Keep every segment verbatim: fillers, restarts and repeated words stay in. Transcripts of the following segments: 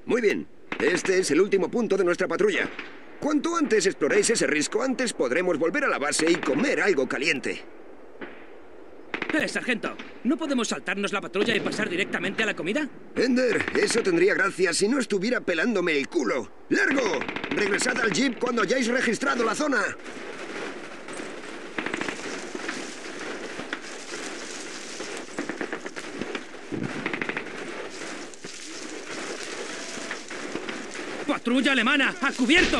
Muy bien. Este es el último punto de nuestra patrulla. Cuanto antes exploréis ese risco, antes podremos volver a la base y comer algo caliente. Eh, sargento, ¿no podemos saltarnos la patrulla y pasar directamente a la comida? Ender, eso tendría gracia si no estuviera pelándome el culo. ¡Largo! Regresad al jeep cuando hayáis registrado la zona. ¡Patrulla alemana! ¡A cubierto!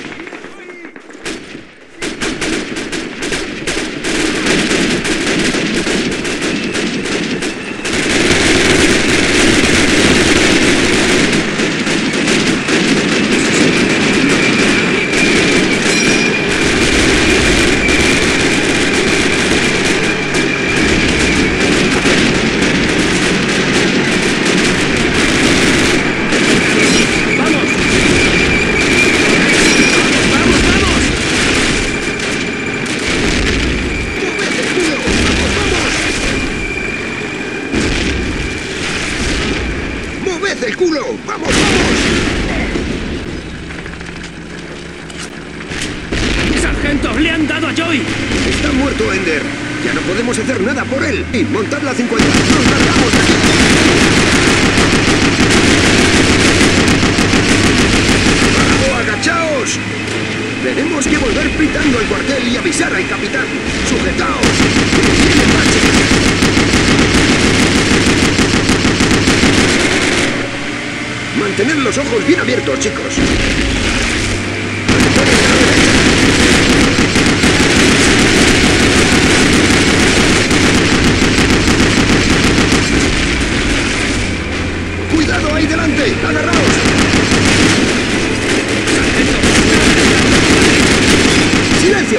¡El culo! ¡Vamos, vamos! ¡Sargento! ¡Le han dado a Joey! Está muerto, Ender. Ya no podemos hacer nada por él. Y montad la cincuenta. ¡Nos largamos de aquí! ¡Vamos, agachaos! Tenemos que volver pitando al cuartel y avisar al capitán. ¡Sujetaos! ¡Viene en marcha! Mantened los ojos bien abiertos, chicos. ¡Cuidado ahí delante! ¡Agarraos! ¡Silencio!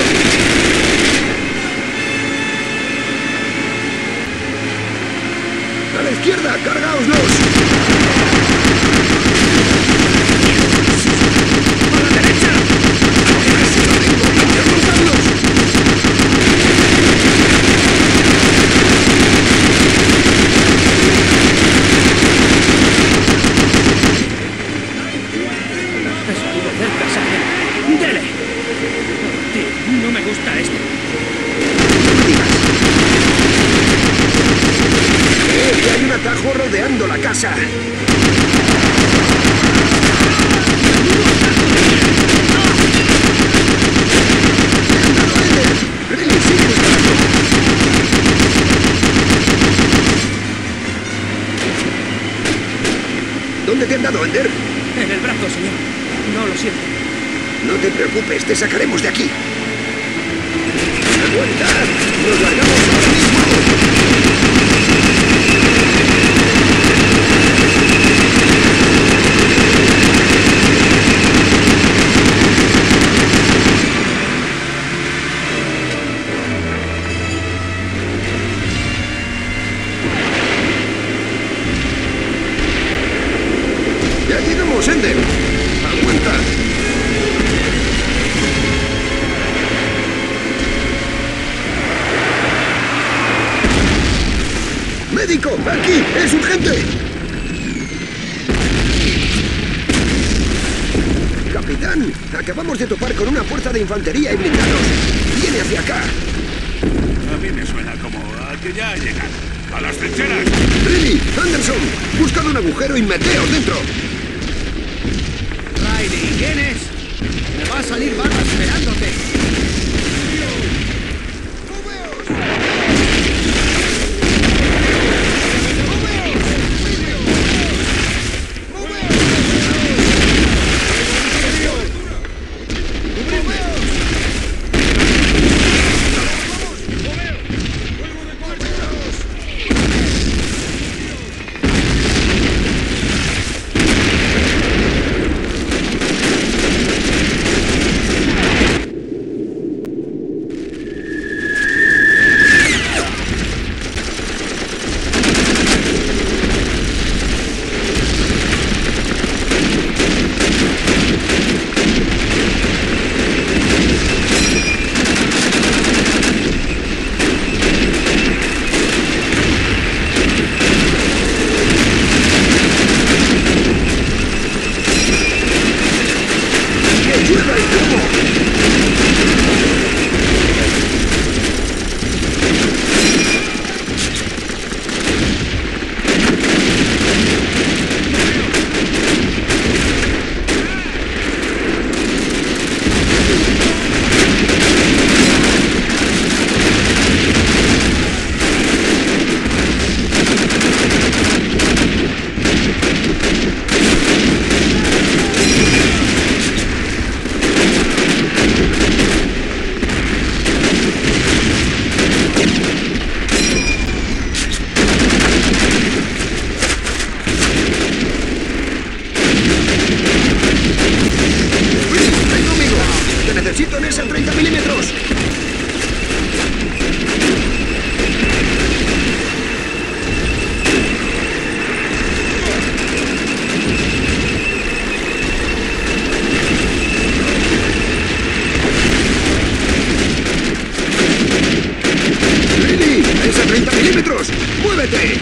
¡A la izquierda! ¡Cargaoslos! Rodeando la casa. ¿Dónde te han dado, Ender? En el brazo, señor. No lo siento. No te preocupes, te sacaremos de aquí. ¡Aguanta! ¡Nos largamos ahora mismo! ¡Ya llegamos, Ender! ¡Aguanta! ¡Médico! ¡Aquí! ¡Es urgente! Capitán, acabamos de topar con una fuerza de infantería y blindados. ¡Viene hacia acá! A mí me suena como a que ya llegan. ¡A las trincheras! ¡Riley! ¡Anderson! ¡Buscad un agujero y meteos dentro! Riley, ¿quién es? Me va a salir barra esperándote. metros! ¡Muévete!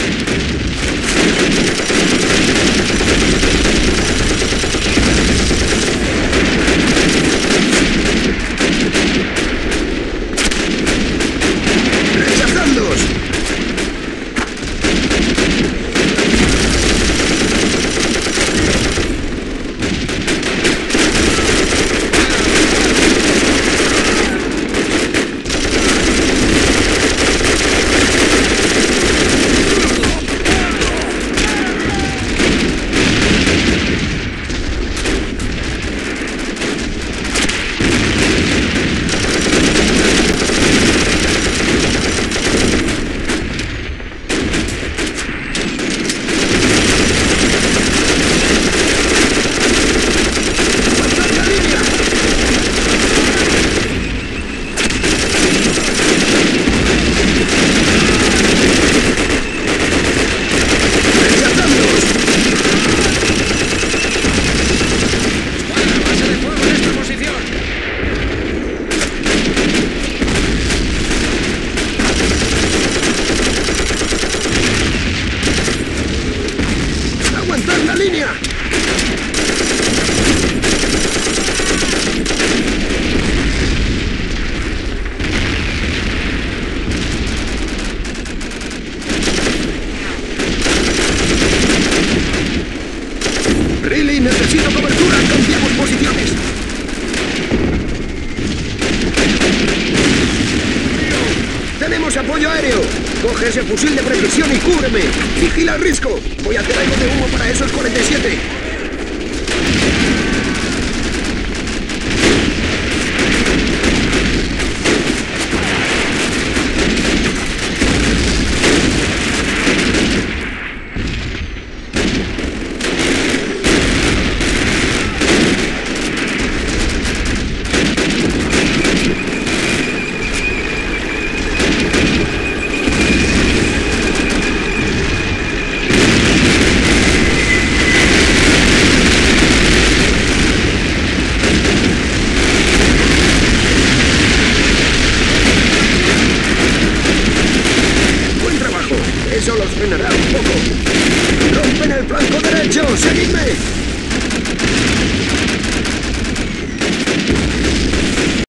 ¡Rechazadlos! ¡Aguantad la línea! Riley, necesito cobertura. Cambiamos posiciones. ¡Tenemos apoyo aéreo! Coge ese fusil de precisión y cúbreme. ¡Vigila el risco! Voy a hacer algo de humo para esos cuarenta y siete.